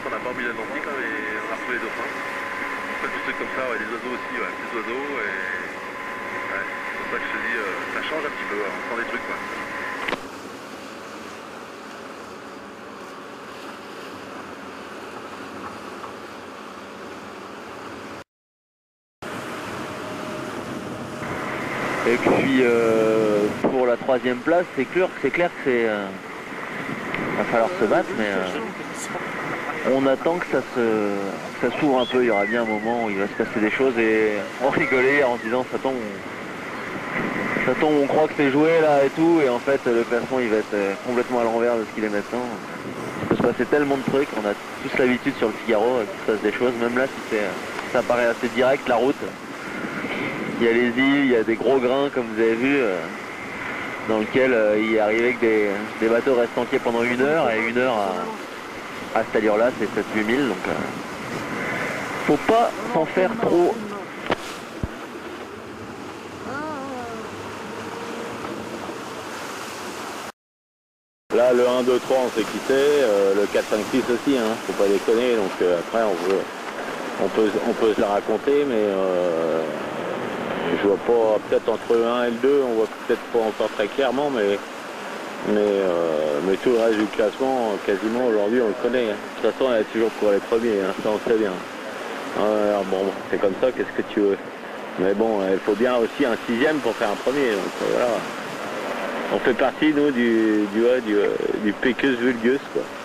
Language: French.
contre on n'a pas remis l'Atlantique, là, mais on a retrouvé les dauphins. Pas des trucs comme ça, ouais, des oiseaux aussi, ouais, des oiseaux et... Ouais, c'est pour ça que je te dis, ça change un petit peu, ouais, on sent des trucs quoi. Et puis pour la 3e place, c'est clair que va falloir se battre, mais on attend que ça s'ouvre un peu. Il y aura bien un moment où il va se passer des choses et on rigolait en se disant ça tombe, on croit que c'est joué là et tout, et en fait le classement il va être complètement à l'envers de ce qu'il est maintenant. Il peut se passer tellement de trucs, on a tous l'habitude sur le Figaro qu'il se passe des choses, même là si ça paraît assez direct la route. Il y a les îles, il y a des gros grains comme vous avez vu, dans lequel il est arrivé que des bateaux restent en quai pendant 1 heure, et 1 heure à cette allure là c'est 7-8 000, donc faut pas s'en faire trop. Là le 1, 2, 3 on sait qui c'est, le 4, 5, 6 aussi, hein, faut pas déconner, donc après on peut se la raconter, mais je vois pas, peut-être entre le 1 et le 2, on voit peut-être pas encore très clairement, mais tout le reste du classement, quasiment aujourd'hui on le connaît. Hein. De toute façon on est toujours pour les premiers, hein, ça on sait bien. Alors bon, c'est comme ça, qu'est-ce que tu veux. Mais bon, il faut bien aussi un 6e pour faire un premier, donc voilà. On fait partie nous du Pecus vulgus quoi.